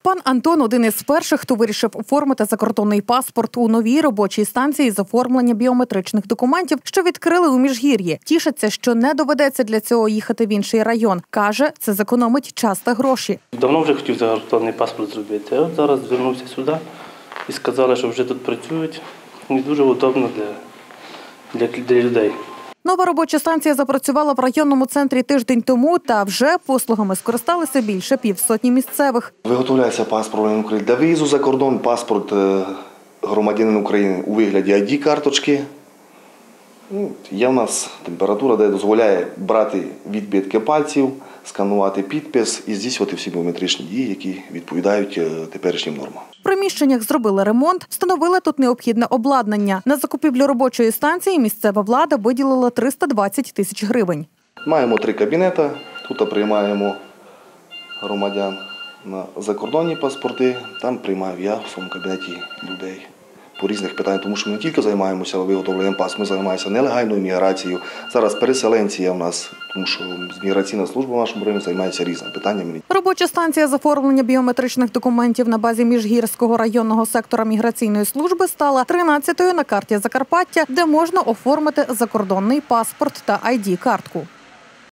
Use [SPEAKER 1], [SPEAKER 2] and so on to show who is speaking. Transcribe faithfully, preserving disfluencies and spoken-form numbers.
[SPEAKER 1] Пан Антон – один із перших, хто вирішив оформити закордонний паспорт у новій робочій станції з оформлення біометричних документів, що відкрили у Міжгір'ї. Тішиться, що не доведеться для цього їхати в інший район. Каже, це зекономить час та гроші.
[SPEAKER 2] Давно вже хотів закордонний паспорт зробити, а от зараз звернувся сюди і сказали, що вже тут працюють. І дуже удобно для, для, для людей.
[SPEAKER 1] Нова робоча станція запрацювала в районному центрі тиждень тому, та вже послугами скористалися більше півсотні місцевих.
[SPEAKER 3] Виготовляється паспорт України. Для виїзду за кордон паспорт громадянина України у вигляді ай ді-карточки. Є в нас температура, де дозволяє брати відбитки пальців, сканувати підпис і здійснювати всі біометричні дії, які відповідають теперішнім нормам.
[SPEAKER 1] В приміщеннях зробили ремонт, встановили тут необхідне обладнання. На закупівлю робочої станції місцева влада виділила триста двадцять тисяч гривень.
[SPEAKER 3] Маємо три кабінети, тут приймаємо громадян на закордонні паспорти, там приймаю я в своєму кабінеті людей по різних питаннях, тому що ми не тільки займаємося виготовленням паспортів, ми займаємося нелегальною міграцією. Зараз переселенці є в нас, тому що міграційна служба в нашому районі займається різними питаннями.
[SPEAKER 1] Робоча станція з оформлення біометричних документів на базі Міжгірського районного сектора міграційної служби стала тринадцятою на карті Закарпаття, де можна оформити закордонний паспорт та ай ді-картку.